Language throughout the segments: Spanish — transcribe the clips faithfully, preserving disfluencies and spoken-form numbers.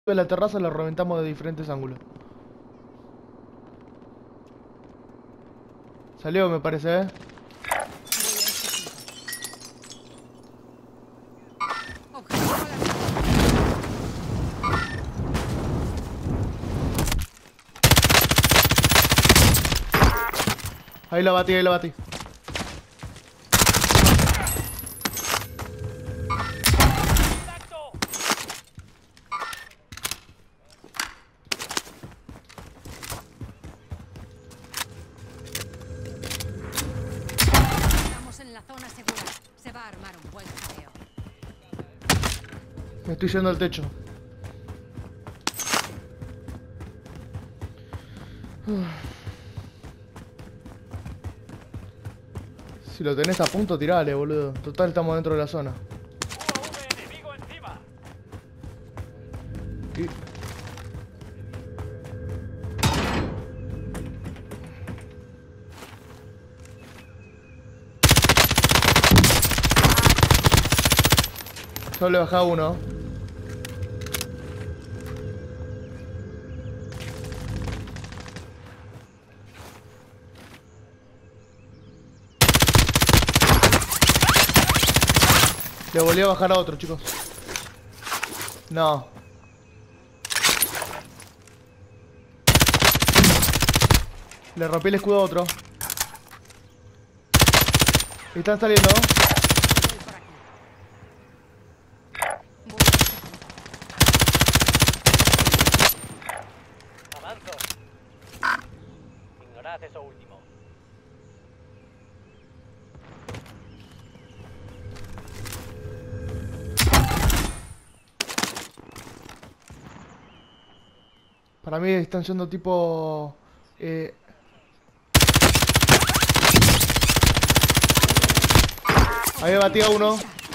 de la terraza lo reventamos de diferentes ángulos. Salió, me parece, ¿eh? Ahí lo batí, ahí lo batí. Estamos en la zona segura. Se va a armar un buen jaleo. Me estoy yendo al techo. Si lo tenés a punto, tirale, boludo. Total, estamos dentro de la zona. enemigo encima. Y... Solo le bajaba uno. Le volví a bajar a otro, chicos. No. Le rompí el escudo a otro. Están saliendo. Voy por aquí. Voy a este punto. Avanzo. Ignorad eso último. Para mí están yendo tipo... Eh... Ahí batí a uno.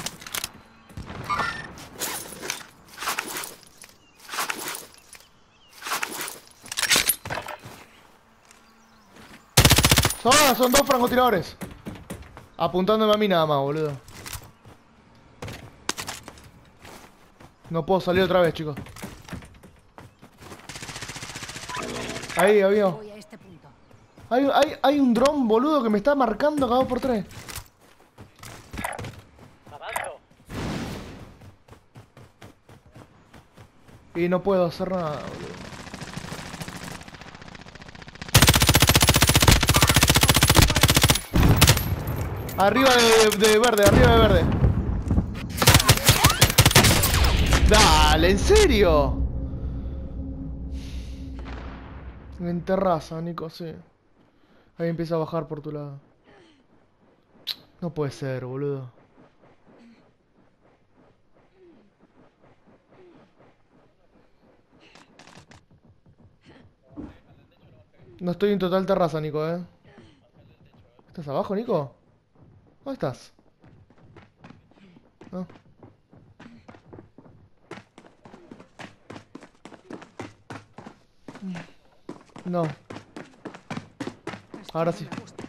Son, son dos francotiradores. Apuntándome a mí nada más, boludo. No puedo salir otra vez, chicos. Ahí, había. Voy a este punto. Hay, hay, hay un dron, boludo, que me está marcando cada dos por tres. Avanzo. Y no puedo hacer nada, boludo. Arriba de, de verde, arriba de verde. Dale, ¿en serio? En terraza, Nico, sí. Ahí empieza a bajar por tu lado. No puede ser, boludo. No estoy en total terraza, Nico, eh. ¿Estás abajo, Nico? ¿Dónde estás? Ah. No. Ahora sí. Me gusta.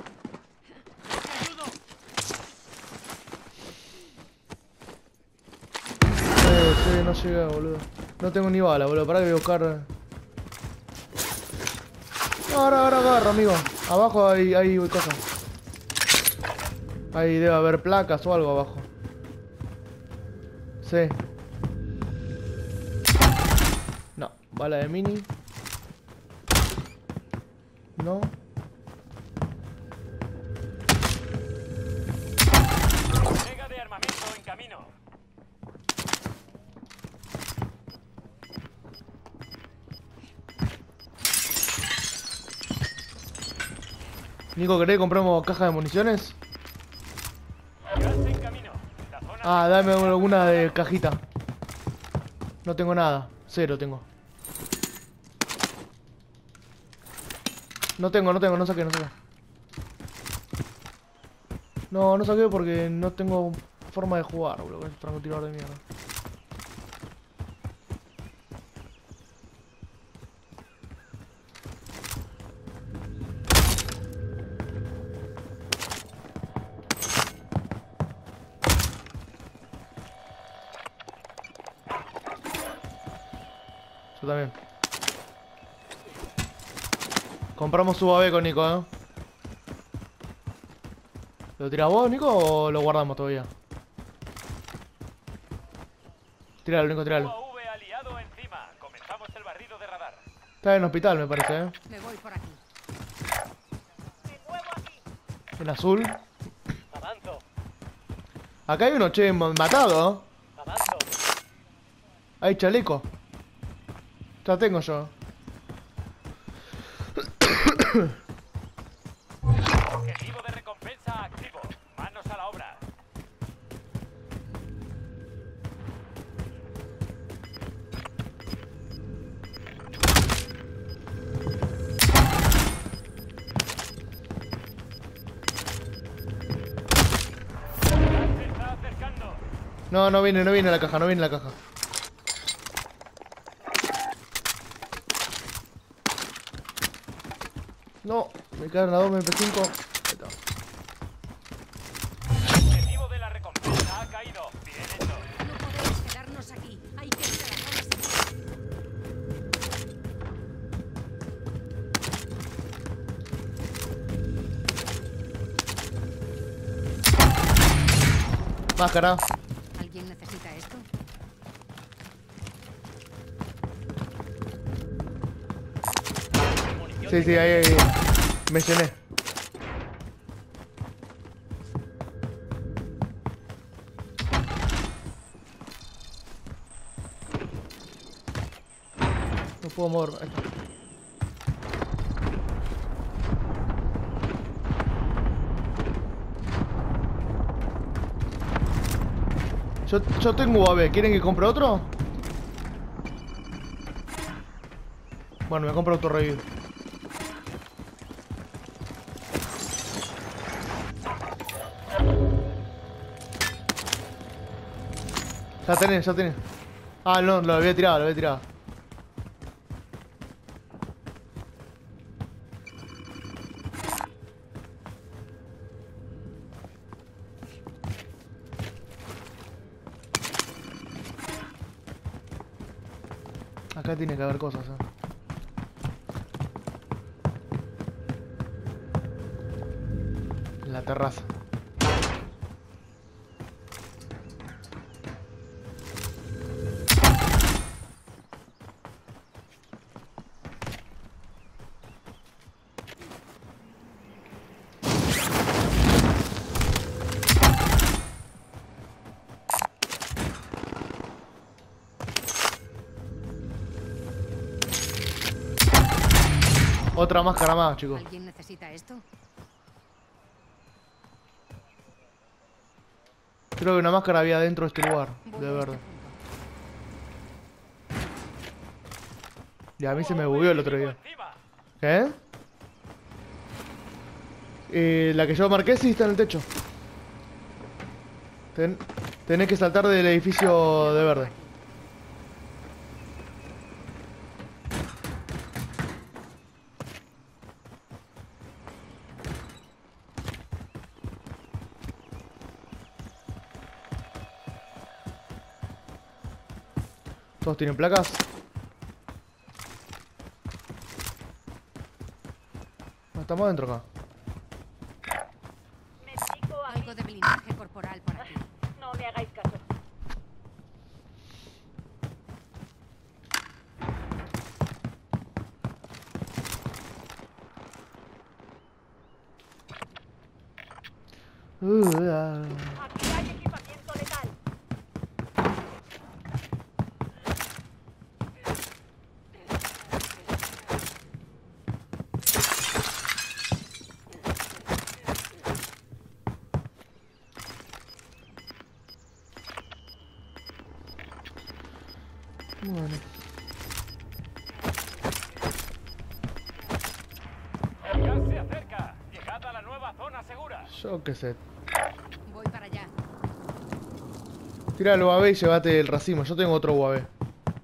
Eh, sí, no llegué, boludo. No tengo ni bala, boludo. Pará que voy a buscar. No, ahora, ahora agarro, amigo. Abajo hay, hay cosas. Ahí debe haber placas o algo abajo. Sí. No, bala de mini. No. Entrega de armamento en camino. Nico, ¿querés que compremos caja de municiones? Gas en camino. La zona Ah, dame alguna de cajita. No tengo nada. Cero tengo. No tengo, no tengo, no saqué, no saqué. No, no saqué porque no tengo forma de jugar, boludo, con el francotirador de mierda. Yo también. Compramos U A V con Nico, eh. ¿Lo tirás vos, Nico, o lo guardamos todavía? Tíralo, Nico, tíralo. U A V aliado encima. Comenzamos el barrido de radar. Está en el hospital, me parece, eh. Me voy por aquí. En azul. Avanzo, Acá hay uno, che, ma- matado, ¿eh? avanzo. Hay chaleco. Ya tengo yo. Objetivo de recompensa activo. Manos a la obra. Ya se está acercando. No, no viene, no viene la caja, no viene la caja. No, me quedan las dos M P cinco. Ahí está. Objetivo de la recompensa ha caído. Bien hecho. No podemos quedarnos aquí. Hay que ir a la zona segura. Máscara. ¿Alguien necesita esto? Munición Sí, de sí, ahí, ahí. Me llené. No puedo mover. Ahí está. Yo, yo tengo U A V. ¿Quieren que compre otro? Bueno, me compro otro revive. Ya tenés, ya tenés. Ah, no, lo había tirado, lo había tirado. Acá tiene que haber cosas, eh. En la terraza. Otra máscara más, chicos. ¿Alguien necesita esto? Creo que una máscara había dentro de este lugar, Voy de a este verde. punto. Y a mí se me bugueó el otro día. encima. ¿Qué? Eh, la que yo marqué sí está en el techo. Ten- tenés que saltar del edificio de verde. Todos tienen placas. No, estamos adentro acá. Me explico a Algo de blindaje corporal por aquí. No me hagáis caso. Uh, ah. Aquí hay equipamiento letal. Bueno. Ya se acerca. Llegad a la nueva zona segura. Yo qué sé. Voy para allá. Tira el U A V y llévate el racimo. Yo tengo otro U A V. U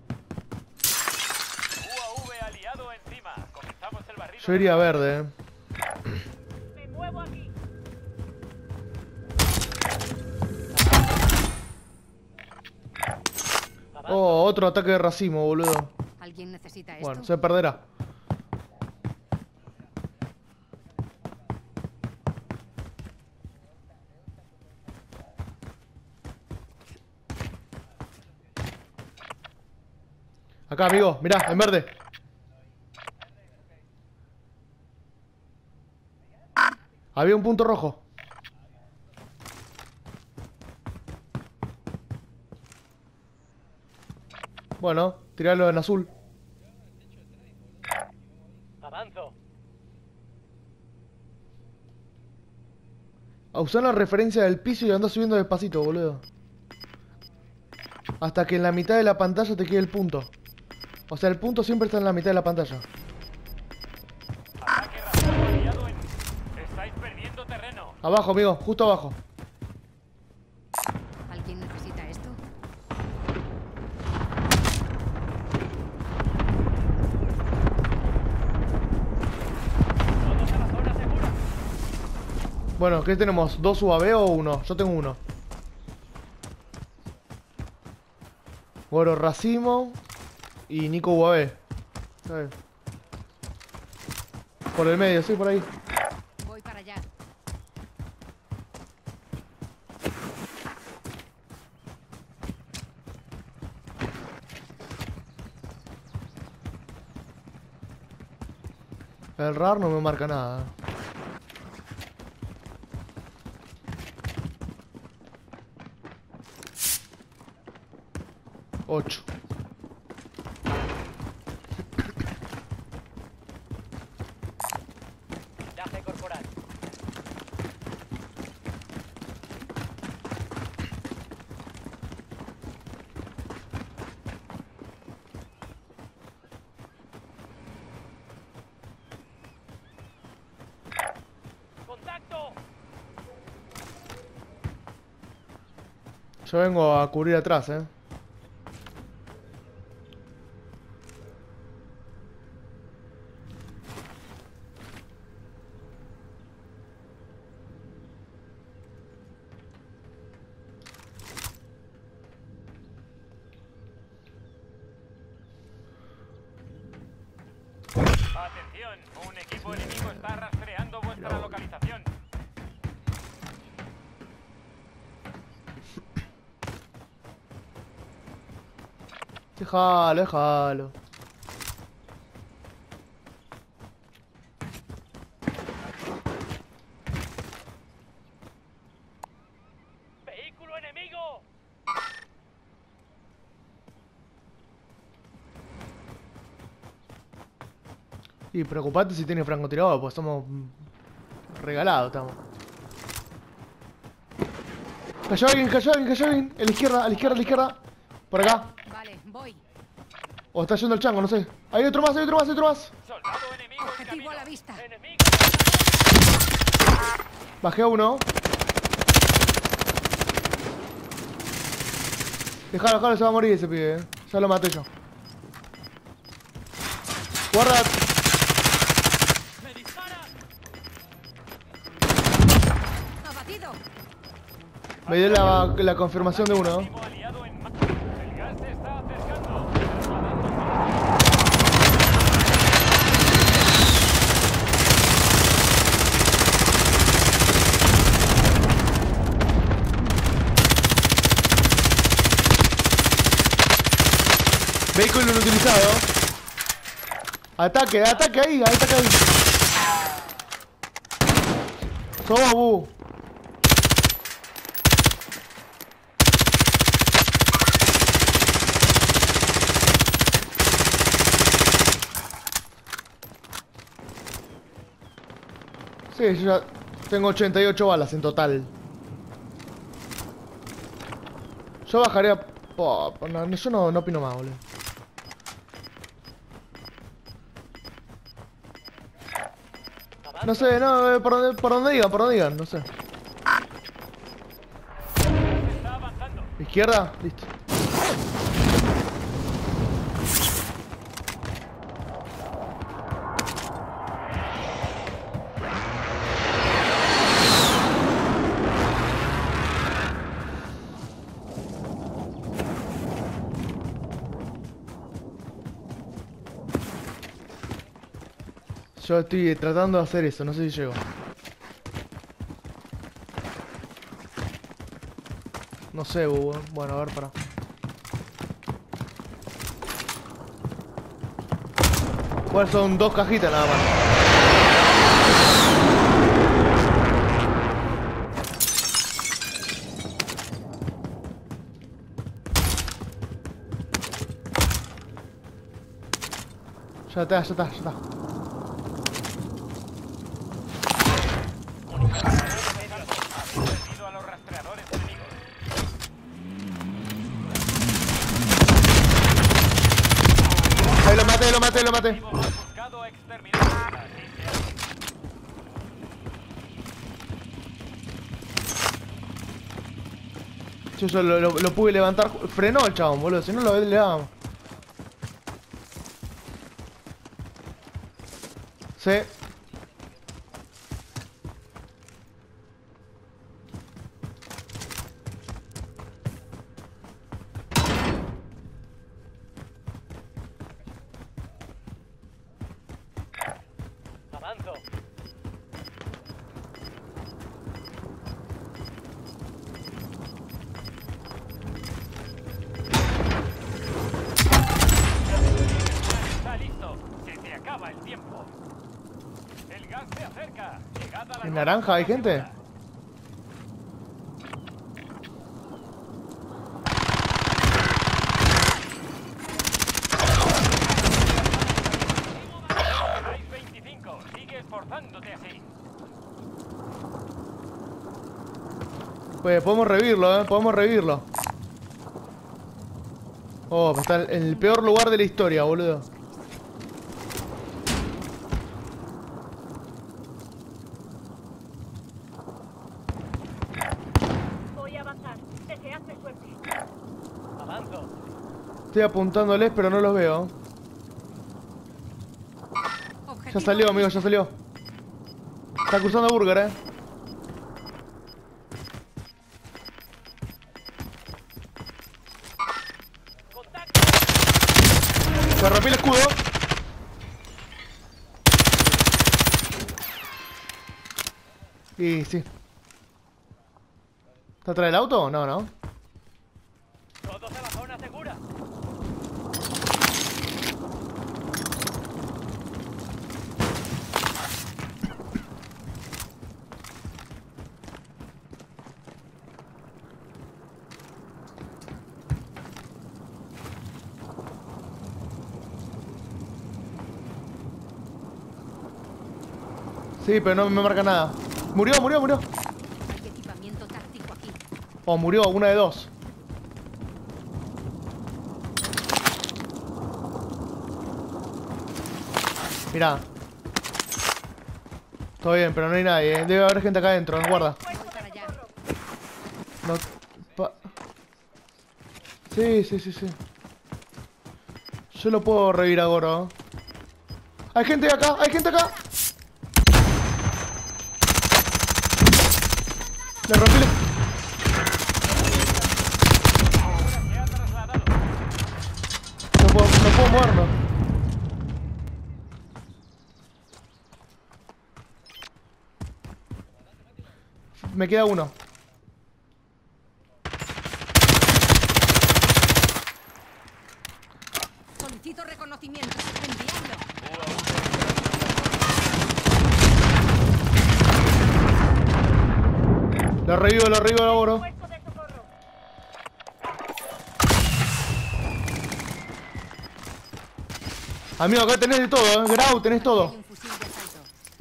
A V aliado encima. Comenzamos el barrido. Yo iría a verde, eh. Me muevo aquí. Oh, otro ataque de racimo, boludo. ¿Alguien necesita esto? Bueno, se perderá. Acá, amigo, mirá, en verde. Había un punto rojo. Bueno, tirarlo en azul. Avanzo. A usar la referencia del piso y anda subiendo despacito, boludo. Hasta que en la mitad de la pantalla te quede el punto. O sea, el punto siempre está en la mitad de la pantalla. Ataque rápido aliado en... Estáis perdiendo terreno. Abajo, amigo, justo abajo. ¿Alguien necesita esto? Todos a la zona segura. Bueno, ¿qué tenemos? ¿Dos U A V o uno? Yo tengo uno. Goro Racimo y Nico U A V. ¿Sabes? Por el medio, sí, por ahí. Voy para allá. El R A R no me marca nada. Ocho. Daje corporal. ¡Contacto! Yo vengo a cubrir atrás, eh. Atención, un equipo enemigo está rastreando vuestra localización. Déjalo, déjalo. ¡Vehículo enemigo! Y preocupate si tiene francotirador, pues estamos regalados, estamos. Cayó alguien, cayó alguien, cayó alguien. A la izquierda, a la izquierda, a la izquierda. Por acá. Vale, voy. O está yendo el chango, no sé. Hay otro más, hay otro más, hay otro más. Soldado enemigo en Objetivo camino. a la vista. Enemigo. Bajé a uno. Dejalo, dejalo, se va a morir ese pibe, eh. Ya lo maté yo. Guarda. ¡Me disparan! Abatido. Me dio la, la confirmación de uno. Último aliado en ma- El gas se está acercando. Vehículo inutilizado. Ataque, ataque ahí, ataque ahí. Toma, bu. Sí, yo ya tengo ochenta y ocho balas en total. Yo bajaría... Oh, no, yo no, no opino más, boludo. No sé, no, eh, por donde, por donde digan, por donde digan, no sé. Está avanzando. Izquierda, listo. Yo estoy tratando de hacer eso, no sé si llego. No sé, Hugo. Bueno, a ver, para. Igual son dos cajitas nada más. Ya está, ya está, ya está. Vencido a los rastreadores enemigos. Ahí lo maté, lo maté, lo maté. Hemos buscado exterminar. Así sea. Yo, yo lo, lo, lo pude levantar. Frenó el chabón, boludo. Si no lo le dábamos. Sí. Avanzo. Está listo. Se te acaba el tiempo. El gas se acerca. Llegad a la ¿En zona naranja hay gente? segura. Hay veinticinco. Sigue esforzándote así. Pues podemos revivirlo, eh. Podemos revivirlo. Oh, está en el peor lugar de la historia, boludo. Voy a avanzar. Deseadme suerte. Avanzo. Estoy apuntándoles, pero no los veo. Ya Objetivo salió, amigo, ya salió. Está cruzando Burger, eh. Contacto. Se rompió el escudo. Y sí. ¿Está atrás del auto? No, no. Todos a la zona segura. Sí, pero no me marca nada. Murió, murió, murió. Hay equipamiento táctico aquí. O murió, una de dos. Mirá. Todo bien, pero no hay nadie, ¿eh? Debe haber gente acá adentro, guarda. Voy para allá. No, pa- Sí, sí, sí, sí. Yo lo puedo revivir a Goro. Hay gente acá, hay gente acá. Le rompí el... Se ha trasladado. No puedo, no puedo moverlo. Me queda uno. Solicito reconocimiento. Enviando. Lo revivo, lo revivo a Goro. Puesto de socorro. Amigo, acá tenés de todo, ¿eh? Grau, tenés Hay todo. un fusil de asalto.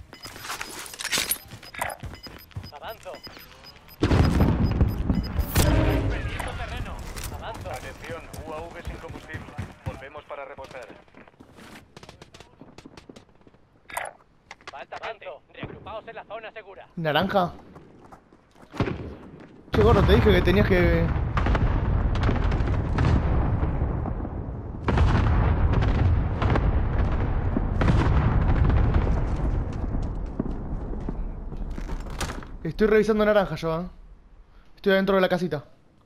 Avanzo. Perdiendo terreno. Avanzo. Atención, U A V sin combustible. Volvemos para reposar. Falta gente. Reagrupaos en la zona segura. ¿Naranja? Che, Goro, te dije que tenías que... Estoy revisando naranja yo, ¿eh? Estoy adentro de la casita.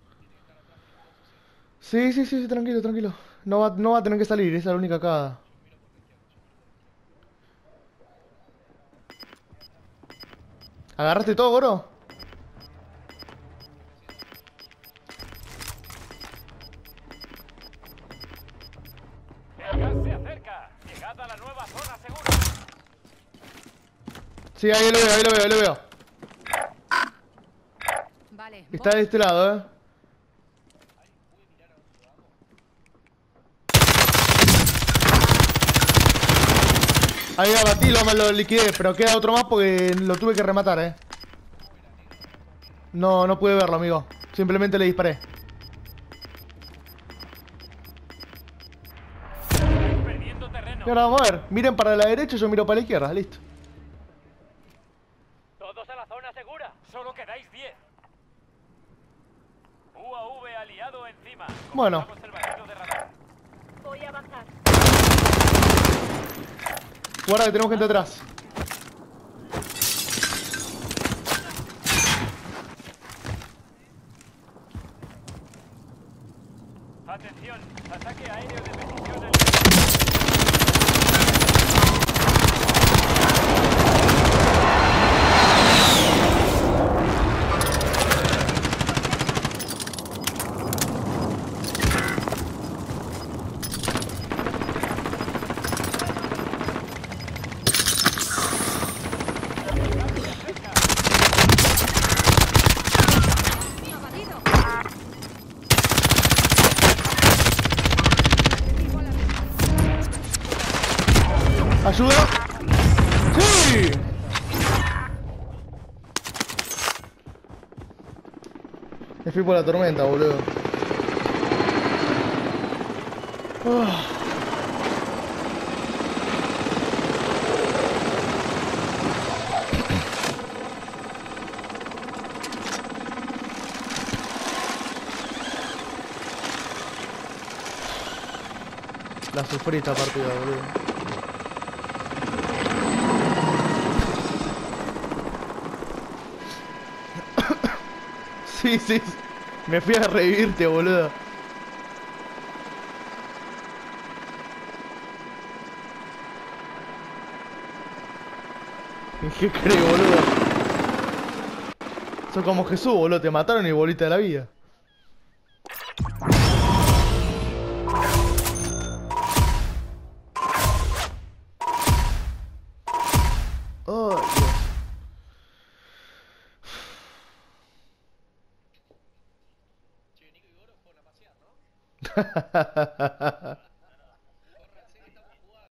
Sí, sí, sí, sí, tranquilo, tranquilo. No va, no va a tener que salir, esa es la única cagada. ¿Agarraste todo, Goro? El gas se acerca. Llegad a la nueva zona segura. Sí, ahí lo veo, ahí lo veo, ahí lo veo. Vale, Está voy. de este lado, eh. Ahí abatí, lo, lo liquidé, pero queda otro más porque lo tuve que rematar, eh. No, no pude verlo, amigo. Simplemente le disparé. Estáis perdiendo terreno. Y ahora vamos a ver. Miren para la derecha, yo miro para la izquierda. Listo. Todos a la zona segura. Solo quedáis diez. U A V aliado encima. Bueno. Comenzamos el barrido de radar. Voy a avanzar. Guarda que tenemos gente atrás. Atención, ataque aéreo de precisión. Abatido. ¿Ayuda? ¡Sí! Me fui por la tormenta, boludo. Ah. La sufrí esta partida, boludo. Sí, sí. Me fui a revivirte, boludo. ¿Qué crees, boludo? Sos como Jesús, boludo. Te mataron y volviste a la vida. Oh, Dios.